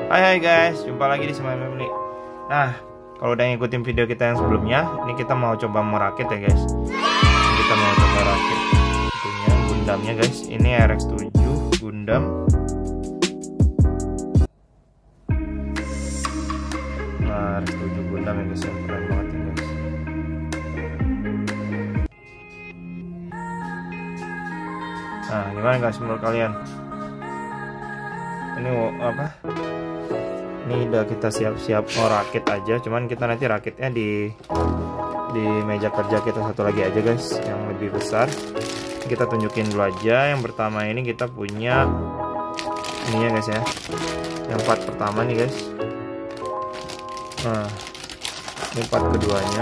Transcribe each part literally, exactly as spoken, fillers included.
Hai hai guys, jumpa lagi di Smile Family. Nah, kalau udah ngikutin video kita yang sebelumnya, ini kita mau coba merakit ya guys. Ini kita mau coba rakit itunya, Gundamnya guys. Ini R X tujuh Gundam. Nah, R X tujuh Gundam ya guys, keren banget ya guys. Nah, gimana guys menurut kalian? Ini apa? Ini udah kita siap-siap mau rakit aja, cuman kita nanti rakitnya di di meja kerja kita satu lagi aja guys, yang lebih besar. Kita tunjukin dulu aja. Yang pertama ini kita punya ini ya guys ya, yang part pertama nih guys. Nah, ini part keduanya,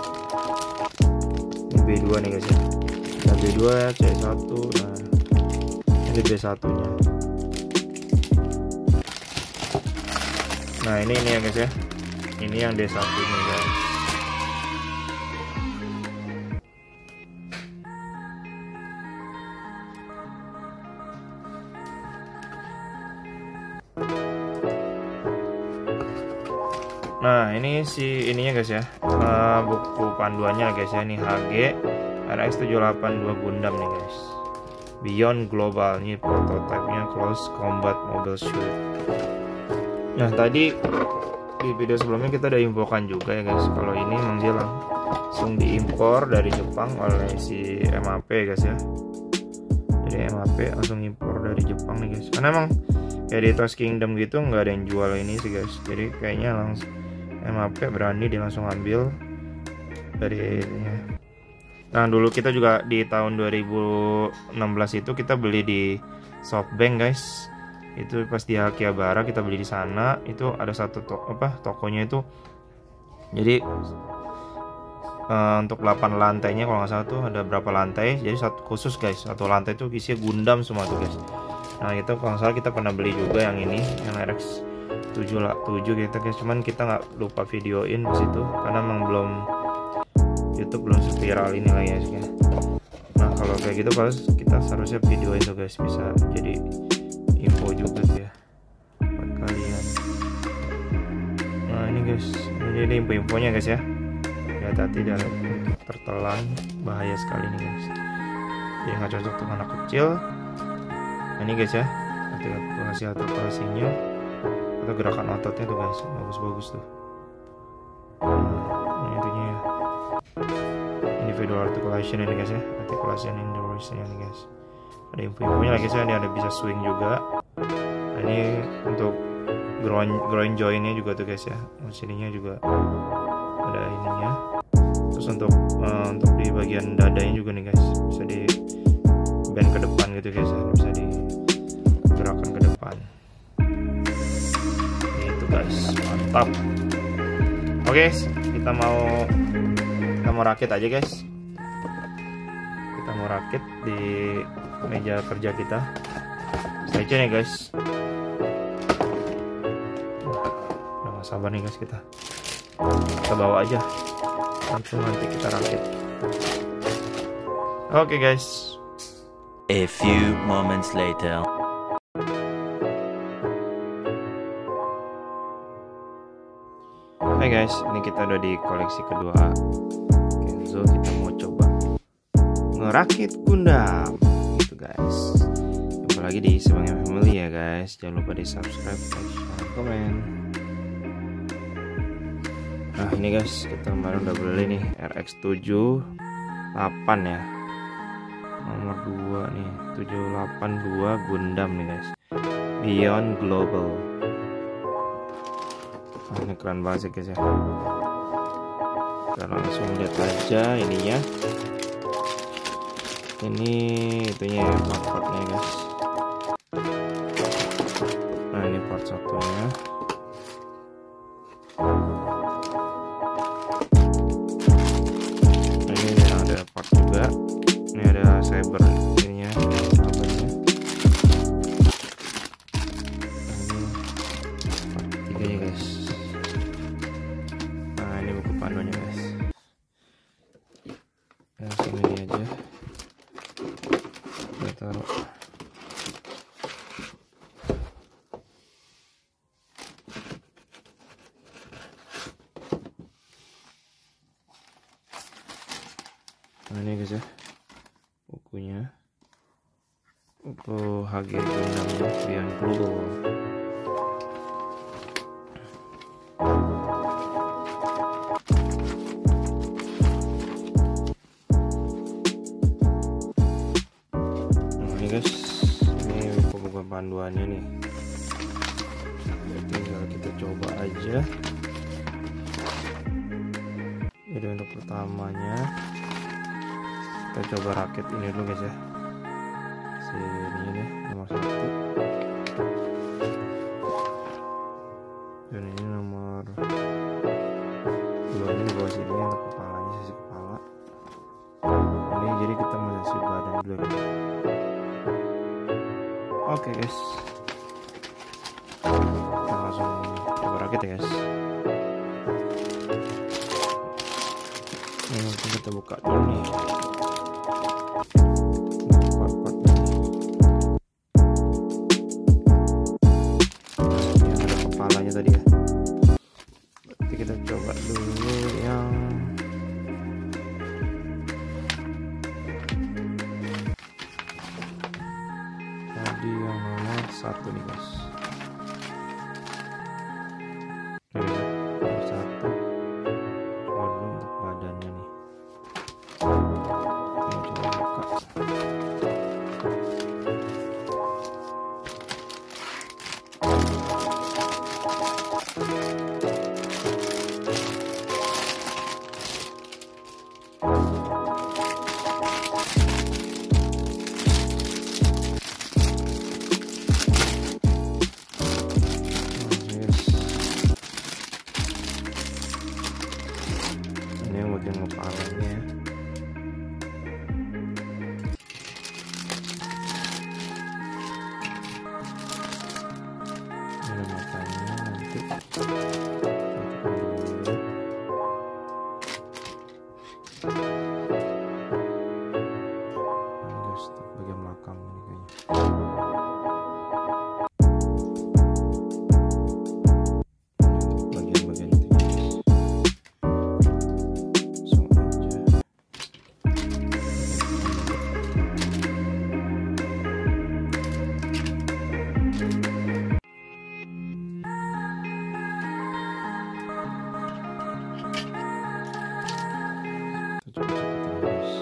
ini B dua nih guys ya. Nah, B dua C satu, nah ini B satu nya. Nah ini ini ya guys ya, ini yang D satu nih guys. Nah ini si ininya guys ya, uh, buku panduannya guys ya, ini H G R X tujuh delapan dua Gundam nih guys. Beyond Global, ini prototipenya Close Combat Mobile Suit. Nah tadi di video sebelumnya kita udah infokan juga ya guys, kalau ini memang dia langsung diimpor dari Jepang oleh si M A P guys ya. Jadi M A P langsung impor dari Jepang nih guys, karena emang kayak di Toys Kingdom gitu nggak ada yang jual ini sih guys. Jadi kayaknya langsung M A P berani dia langsung ambil dari ininya. Nah dulu kita juga di tahun dua ribu enam belas itu kita beli di SoftBank guys. Itu pas di Akihabara kita beli di sana. Itu ada satu to apa tokonya itu, jadi uh, untuk delapan lantainya kalau nggak salah tuh ada berapa lantai, jadi satu khusus guys, satu lantai itu isinya Gundam semua tuh guys. Nah itu kalau nggak salah kita pernah beli juga yang ini, yang R X tujuh lah tujuh gitu guys, cuman kita nggak lupa videoin di situ karena emang belum YouTube belum viral ini lah ya guys. Nah kalau kayak gitu pas kita seharusnya videoin tuh guys, bisa jadi info juga sih ya buat kalian. Nah ini guys, ini, ini info-infonya guys ya. Hati-hati dalam untuk tertelan, bahaya sekali nih guys. Dia nggak cocok untuk anak kecil. Nah ini guys ya, artikulasi artikulasinya atau gerakan ototnya tuh guys, bagus-bagus tuh. Nah ini intinya ya, individual articulation ini guys ya, articulation in the wrist ini guys. Ada info-infonya lagi saya, ini ada bisa swing juga. Nah, ini untuk groin groin jointnya juga tuh guys ya, sininya juga ada ininya. Terus untuk uh, untuk di bagian dadanya juga nih guys, bisa di bend ke depan gitu guys ya, bisa digerakkan ke depan. Itu guys, mantap. Oke, kita mau kita mau rakit aja guys. Kita mau rakit di meja kerja kita. Stay tune ya guys. Udah gak sabar nih guys, kita kita bawa aja langsung nanti kita rakit. Oke okay, guys. A few moments later. Hai guys, ini kita udah di koleksi kedua Kenzo. Kita mau coba ngerakit Gundam guys. Jumpa lagi di Smile Family ya guys. Jangan lupa di subscribe, like, share, komen. Nah ini guys, kita kemarin udah beli nih R X tujuh delapan ya, nomor dua nih, tujuh delapan dua Gundam nih guys, Beyond Global. Nah, ini keren banget sih guys ya. Kita langsung lihat aja ininya. Ini itunya ya, part-partnya guys. Nah ini part satunya. Nah, ini ada part juga. Ini ada cyber ininya, sahabatnya. Nah, ini part tiganya guys. Nah ini buku panduannya guys. Langsung ini aja. Taruh Nah ini guys ya bukunya, buku H G Gundamnya Beyond Global. Nah ini guys, ini buku-buku panduannya nih, tinggal kita coba aja. Jadi untuk pertamanya kita coba rakit ini dulu guys ya, si ini nih nomor satu, dan ini nomor dua, ini di bawah sini untuk kepalanya, sisi kepala. Ini jadi kita mengisi badan dulu guys. Oke guys, kita langsung coba rakit ya guys. Ini langsung kita buka dulu nih part-partnya. Yang ada kepalanya tadi ya. Berarti kita coba dulu yang tadi, yang nomor satu nih guys. Ini guys ya, nomor satu. Coba dulu untuk badannya nih. Ini coba buka. Ini yang bagian kepalanya. Ini matanya nanti. Guys, bagian belakang ini kayaknya. Bagian-bagian itu guys. Langsung aja. Kita coba cepetin guys.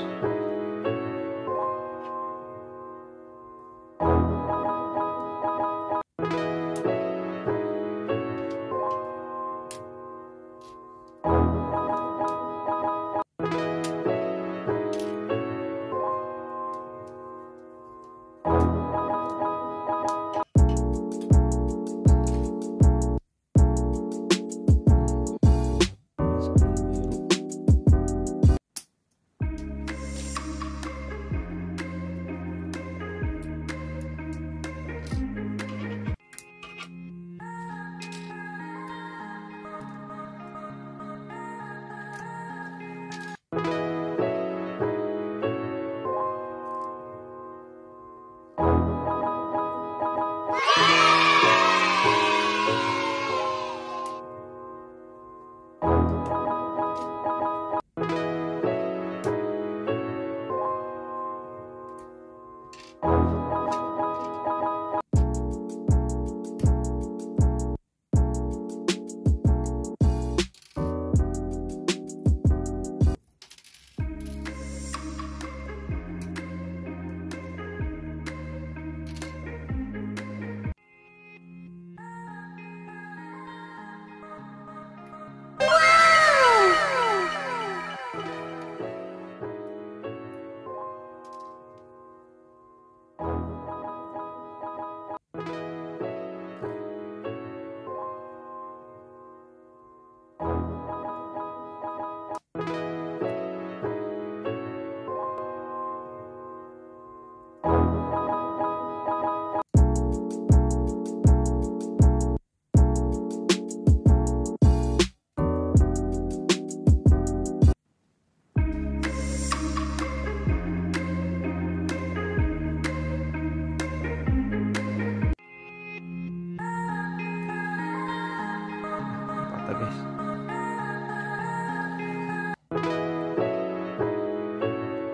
Patah guys.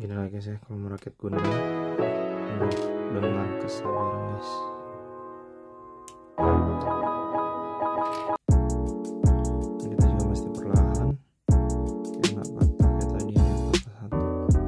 Gini lah guys ya, kalau merakit Gundam hmm, dengan kesabaran guys. Nah, kita juga mesti perlahan biar nggak patah kayak tadi ada patah satu.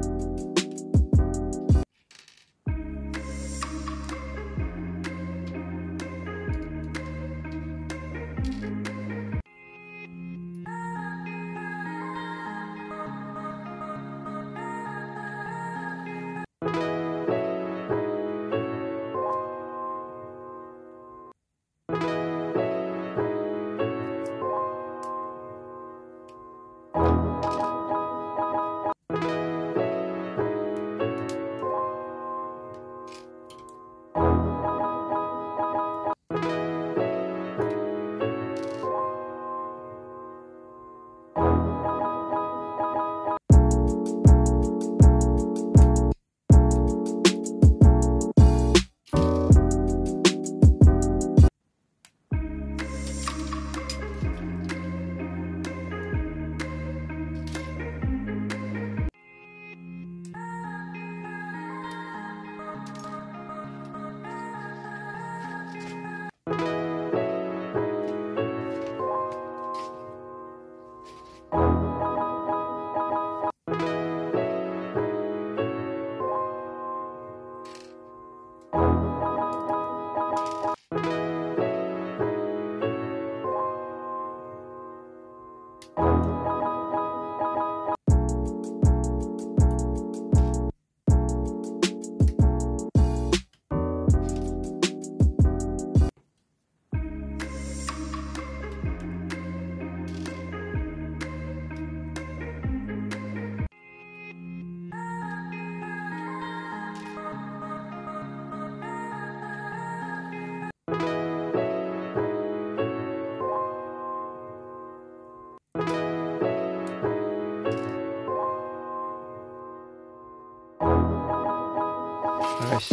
Nah guys,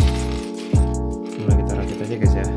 mulai kita rakit aja guys ya.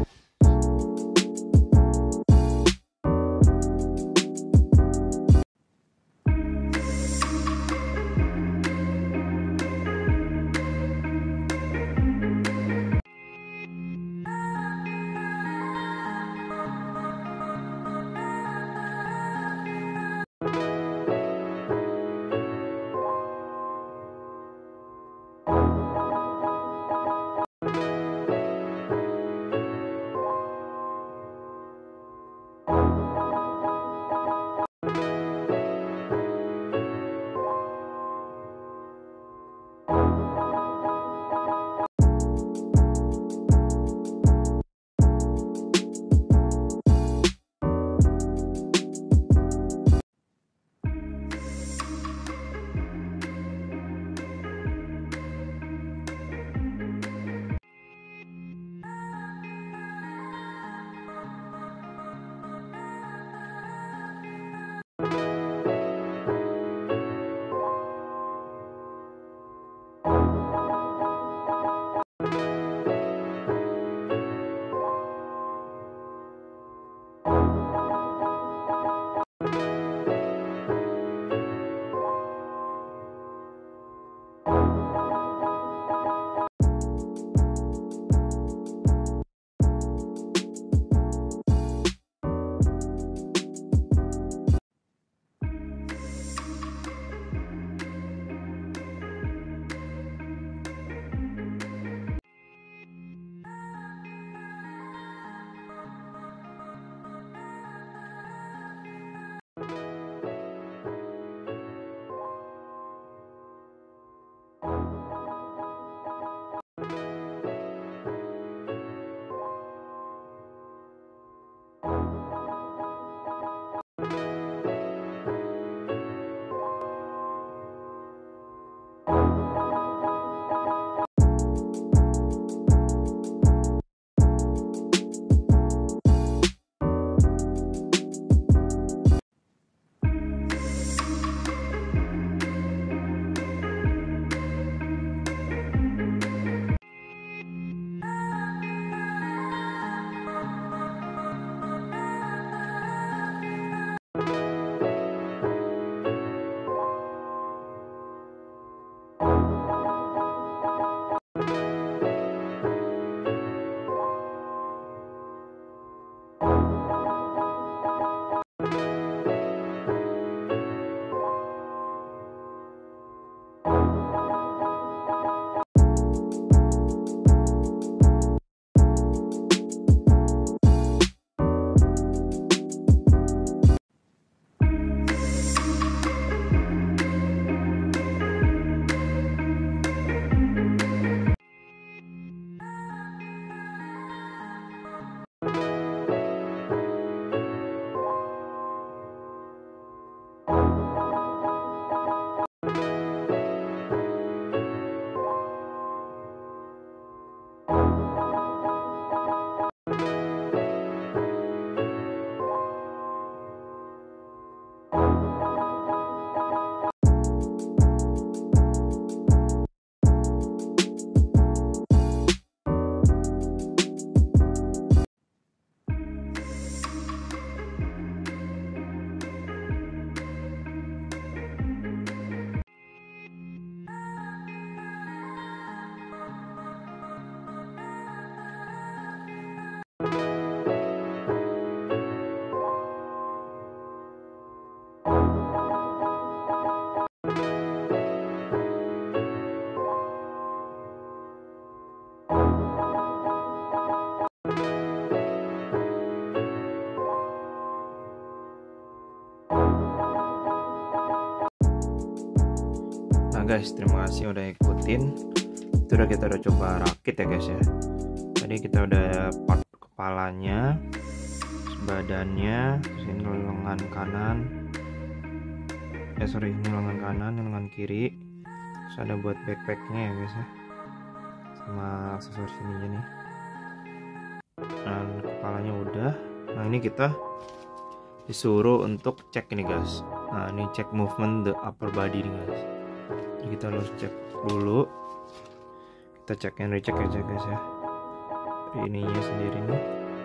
guys, terima kasih udah ikutin. Itu udah kita udah coba rakit ya guys ya. Tadi kita udah part kepalanya, badannya, terus ini lengan kanan. Eh sorry, ini lengan kanan, ini lengan kiri. Terus ada buat backpacknya ya guys ya, sama aksesoris ininya nih. Dan kepalanya udah. Nah ini kita disuruh untuk cek ini guys. Nah ini cek movement the upper body nih guys. Jadi kita harus cek dulu. Kita cek and recheck aja guys ya. Dari ininya sendiri nih.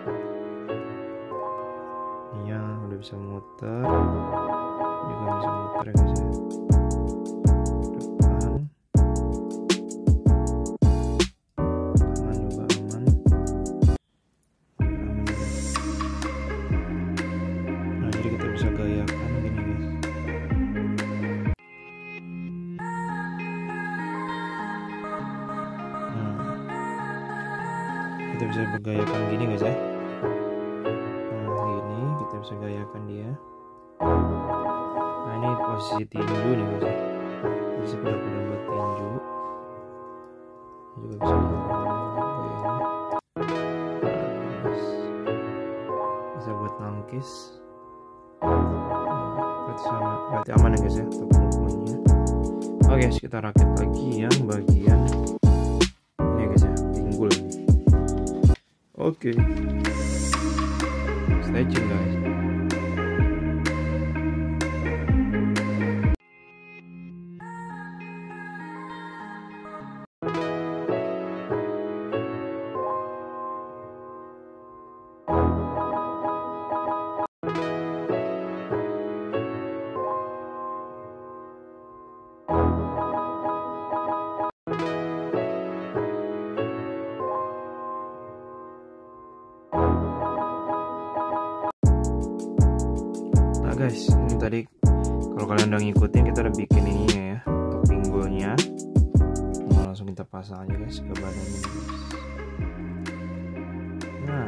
Ininya udah bisa muter. Juga bisa muter ya guys ya. Depan. Kanan juga aman. Nah jadi kita bisa gayakan gini guys. Kita bisa bergayakan gini guys ya. Nah gini kita bisa gayakan dia. Nah ini posisi tinju nih guys ya. Posisi kuda-kuda buat tinju. Ini juga bisa gayanya. Nah, bisa buat nangkis. Nah, berarti, sama, berarti aman ya guys ya untuk movementnya. Oke guys, kita rakit lagi yang bagian ini guys ya, pinggul. Oke, okay. Stay tune guys. Nah guys, ini tadi kalau kalian udah ngikutin kita udah bikin ininya ya untuk pinggulnya. Nah, langsung kita pasang aja guys ke badannya guys. Nah,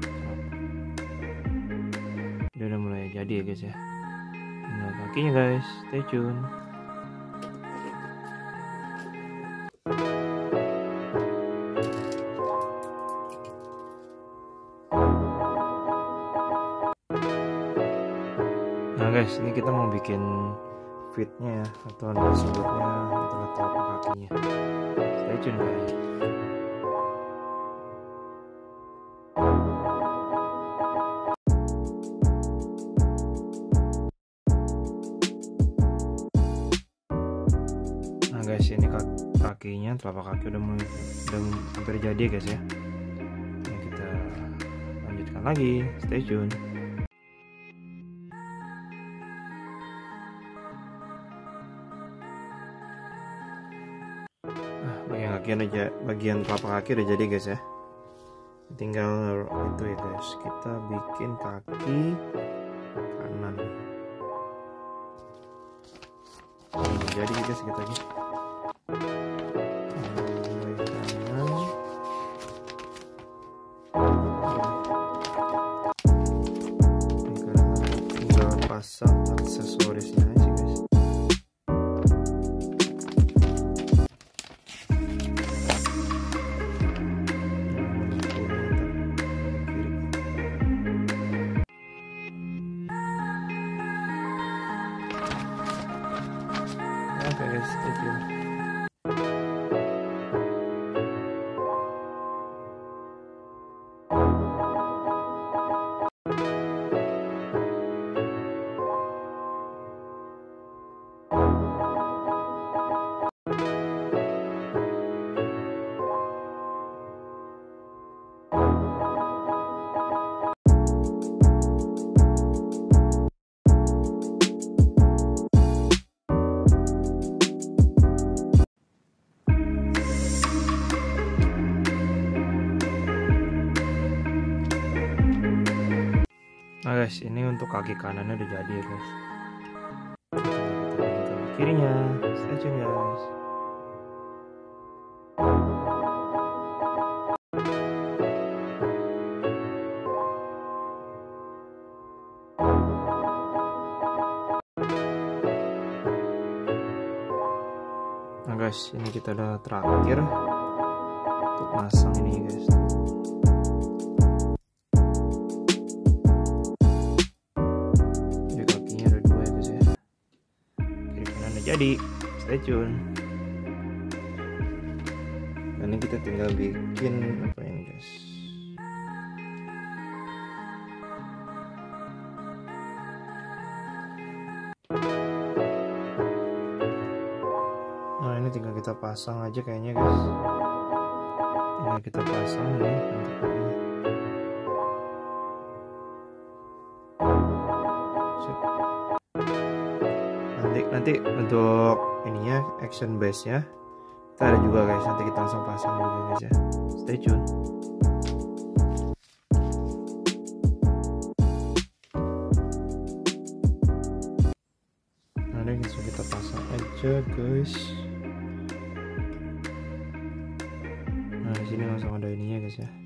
dia udah mulai jadi ya guys ya. Nah kakinya guys, stay tune. Nah guys, ini kita mau bikin fitnya ya, atau disebutnya itulah telapak kakinya. Stay tune guys. Nah guys, ini kakinya, telapak kaki udah mulai udah hampir jadi guys ya. Ini kita lanjutkan lagi. Stay tune. Bagian kaki aja, bagian telapak kaki udah jadi guys ya. Tinggal itu ya guys, kita bikin kaki kanan. Nah, jadi guys kita lagi. Kanan. Tinggal pasang aksesorisnya aja guys. Oke guys, stay tune. Nah guys, ini untuk kaki kanannya udah jadi ya guys. Kita kaki kirinya, stay tune guys. guys, ini kita udah terakhir untuk masang ini guys. Ya kakinya ada dua ya guys ya. Kiri kanan udah jadi. Stay tune. Nah, ini kita tinggal bikin apa ini guys. Nah ini tinggal kita pasang aja kayaknya guys. Tinggal kita pasang nih. Nanti nanti untuk ininya action base nya kita ada juga guys. Nanti kita langsung pasang juga guys ya. Stay tune. Nah ini langsung kita pasang aja guys. Nah di sini langsung ada ininya guys ya.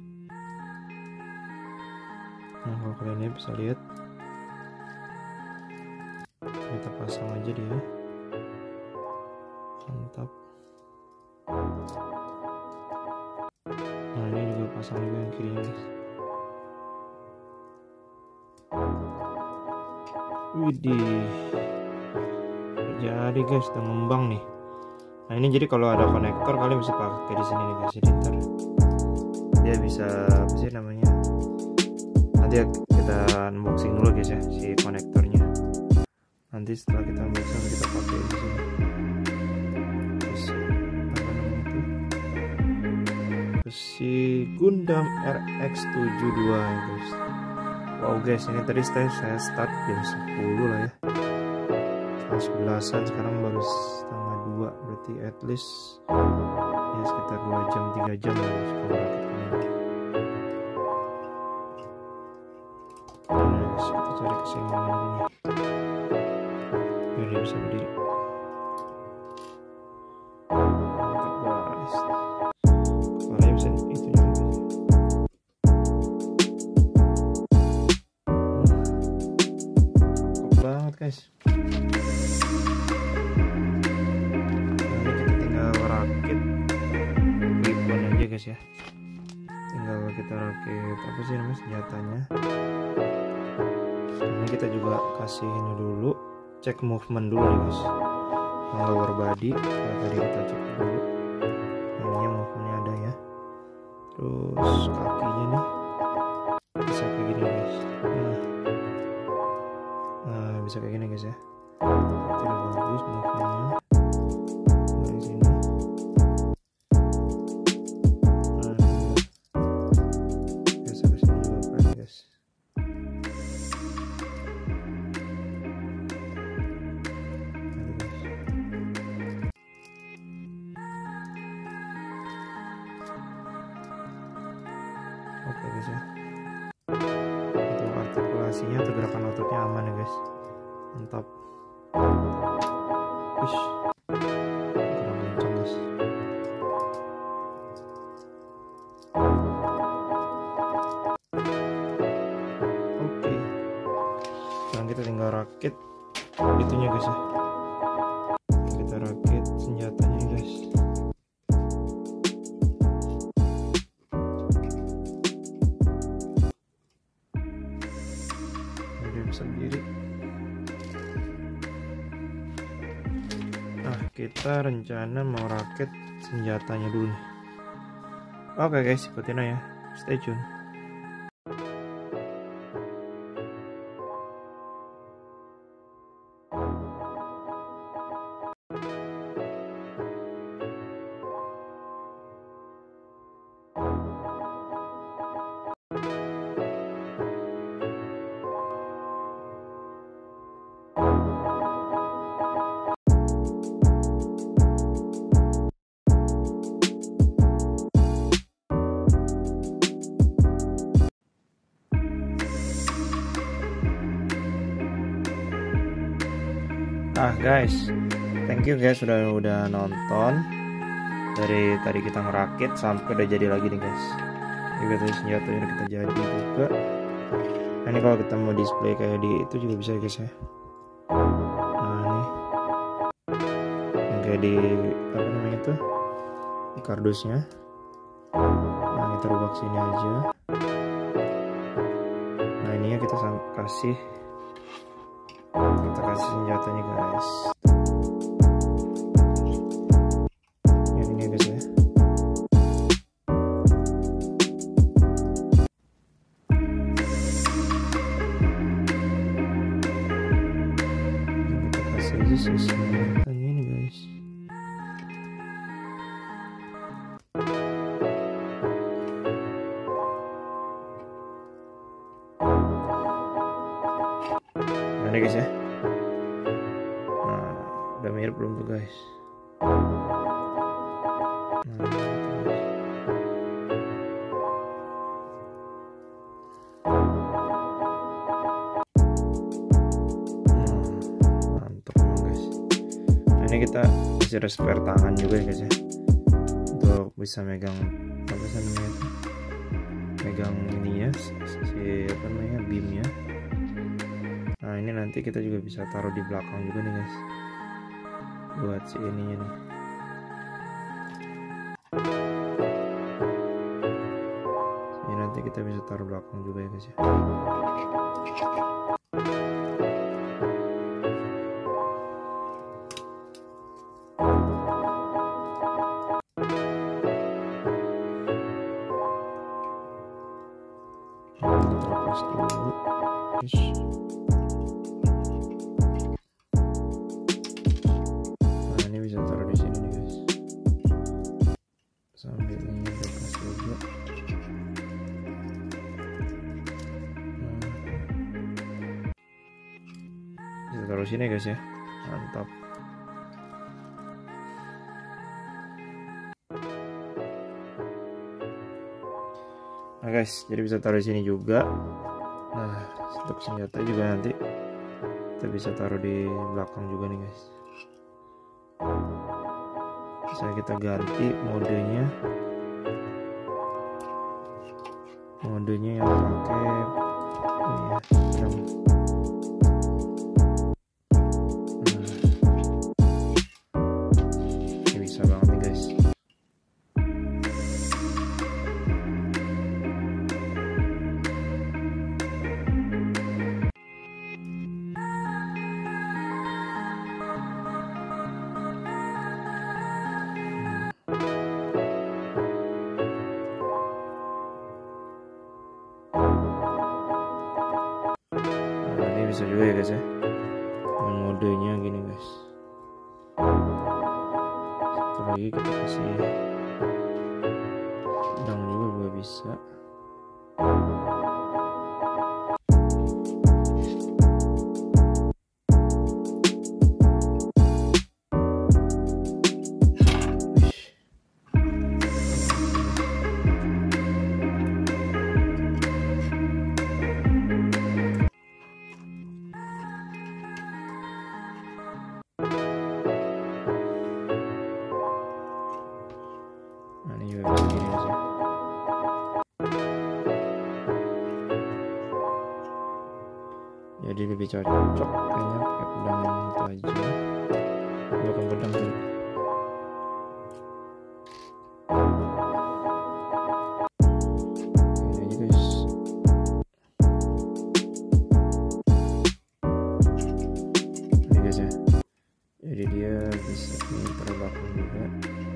Nah kalau kalian bisa lihat, kita pasang aja dia. Mantap. Nah ini juga pasang juga yang kirinya guys. Widih, jadi guys udah ngembang nih. Nah ini jadi kalau ada konektor kalian bisa pakai di sini nih guys. Jadi ntar dia bisa apa sih namanya? Nanti kita unboxing dulu guys ya si konektornya. Nanti setelah kita unboxing kita pakai di sini. Terus apa namanya itu? Si Gundam R X tujuh puluh dua ya guys. Wow guys, ini tadi saya start jam sepuluh lah ya. Setengah sebelasan, sekarang baru setengah dua, berarti at least ya sekitar dua jam tiga jam lah guys kalau rakit ini. Nah guys, kita cari keseimbangan dulu nih biar dia bisa berdiri. Mantap guys, kepalanya bisa itu juga guys. Cakep banget guys. Guys ya, tinggal kita rakit apa sih namanya senjatanya. Ini kita juga kasih ini dulu, cek movement dulu nih guys. Yang lower body kayak tadi kita cek dulu, ini movementnya ada ya. Terus kakinya nih bisa kayak gini guys. Nah, nah bisa kayak gini guys ya. Itu udah bagus movementnya. Dari sini. Oke guys ya, untuk artikulasinya atau gerakan ototnya aman ya guys. Mantap. Wish, kurang kencang guys. Oke, sekarang kita tinggal rakit itunya guys ya. Kita rakit senjatanya guys. Sendiri. Nah kita rencana mau rakit senjatanya dulu nih. Oke guys, ikutin aja, stay tune. Ah guys, thank you guys sudah udah nonton. Dari tadi kita ngerakit sampai udah jadi lagi nih guys. Ini katanya senjatanya udah kita jadi juga. Nah ini kalau kita mau display kayak di itu juga bisa guys ya. Nah ini, nah, kayak di apa namanya tuh di kardusnya. Nah kita rubah sini aja. Nah ini ya kita kasih kita kasih senjatanya guys. Yang ini guys ya. Kita kasih aja sih senjatanya ini guys. Nah guys ya, nah udah mirip belum tuh guys? Nah, hmm, mantap emang guys. Nah ini kita bisa ada spare tangan juga ya guys ya, untuk bisa megang apa sih namanya itu, megang ini ya, si apa namanya beamnya. Nah ini nanti kita juga bisa taruh di belakang juga nih guys, buat si ininya nih. Ini nanti kita bisa taruh belakang juga ya guys ya. Kita lepas dulu guys. Bisa taruh di sini nih guys, sambil ini lepas juga. Nah, bisa taruh sini guys ya, mantap. Nah guys, jadi bisa taruh di sini juga. Nah untuk senjata juga nanti kita bisa taruh di belakang juga nih guys. Bisa kita ganti modenya, modenya yang pakai ini ya, yang nah, ini bisa banget nih guys. Bisa juga ya guys ya, dengan modenya gini guys. Satu lagi kita kasih pedang juga juga bisa. Nah ini juga bisa gini guys ya. Jadi lebih cocok kayaknya pakai pedang itu aja, bukan pedang sih. Ini guys. Ini guys ya. Jadi dia bisa taruh belakang juga.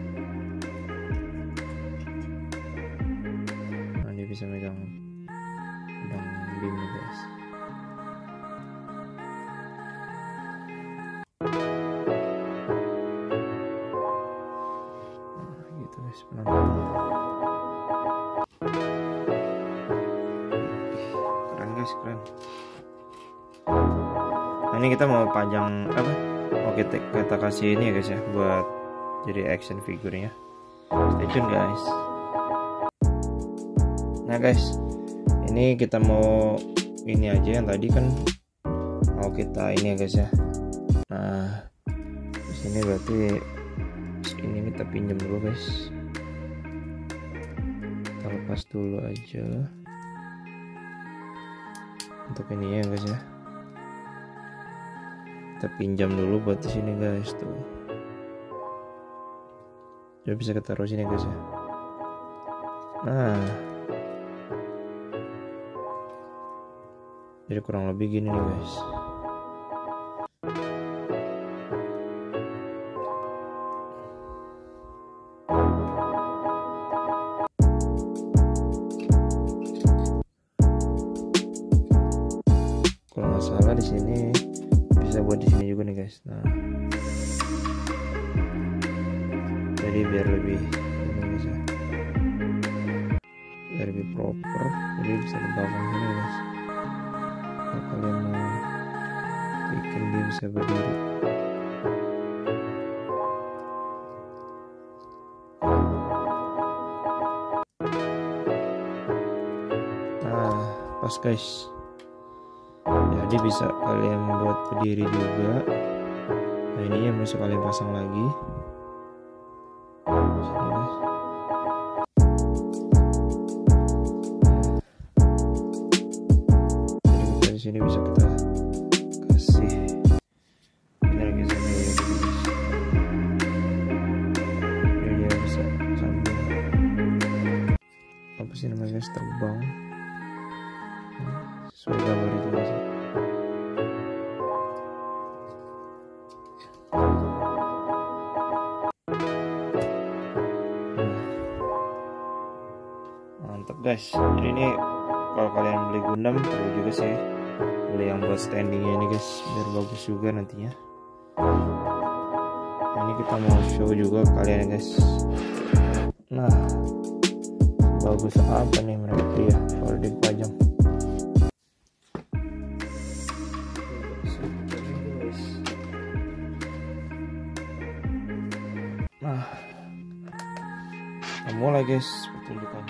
Nah dia bisa megang pedang beam nih guys. Nah gitu guys penampilannya. Keren guys, keren. Nah ini kita mau panjang apa? Mau kita, kita kasih ini ya guys ya, buat jadi action figurnya. Stay tune guys. Nah guys, ini kita mau ini aja, yang tadi kan mau kita ini ya guys ya. Nah di sini berarti ini kita pinjam dulu guys. Kita lepas dulu aja untuk ini ya guys ya. Kita pinjam dulu buat di sini guys tuh. Coba bisa kita taruh sini guys ya. Nah, jadi kurang lebih gini nih guys. Kalau nggak salah di sini bisa buat di sini juga nih guys. Nah, jadi biar lebih ini guys ya, biar lebih proper, jadi bisa di belakang sini guys. Kalau kalian mau bikin dia bisa berdiri. Nah, pas guys. Jadi bisa kalian buat berdiri juga. Nah, ini yang bisa kalian pasang lagi. Sini guys. Jadi kita di sini bisa kita kasih ini lagi sambil ya guys. Jadi dia bisa sambil apa sih namanya guys, terbang. Nah, sesuai gambar itu guys. Mantap guys. Jadi ini kalau kalian beli Gundam perlu juga sih beli yang buat standingnya ini guys, biar bagus juga nantinya. Nah, ini kita mau show juga kalian guys. Nah, bagus apa nih mereka ya kalau dipajang. Nah, kita mulai guys pertunjukannya.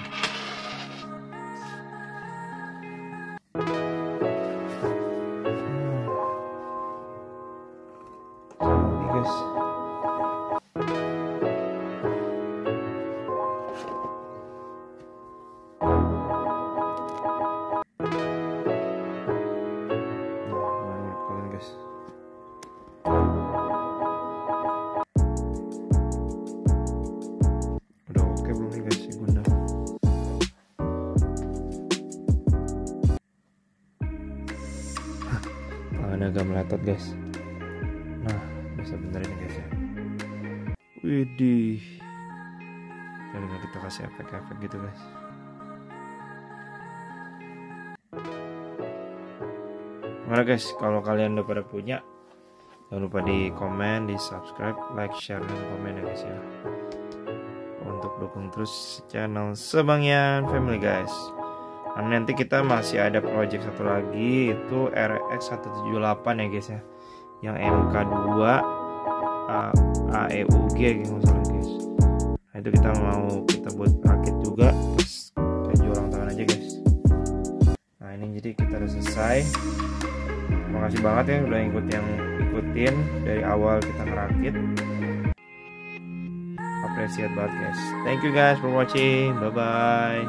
Guys, udah oke belum nih guys si Gundam? Tangannya agak meletot guys. Nah, bisa bener ini guys ya. Widih, jadi nggak kita kasih efek-efek gitu guys. Gimana guys, kalau kalian udah pada punya, jangan lupa di komen, di subscribe, like, share, dan komen ya guys ya, untuk dukung terus channel Sebangyan Family guys. Nah, nanti kita masih ada project satu lagi, itu R X seratus tujuh puluh delapan ya guys ya, yang M K dua A E U G gitu guys. Nah, itu kita mau kita buat rakit juga pas baju ulang tahun aja guys. Nah, ini jadi kita udah selesai. Terima kasih banget ya udah ikut yang ikutin dari awal kita ngerakit. Appreciate banget guys. Thank you guys for watching. Bye bye.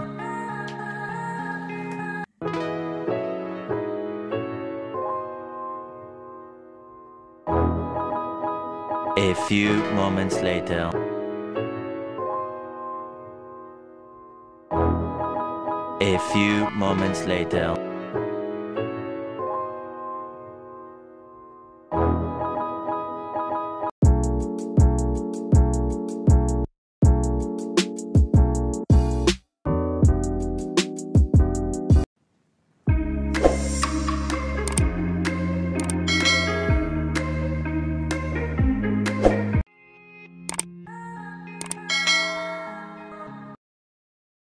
A few moments later. A few moments later.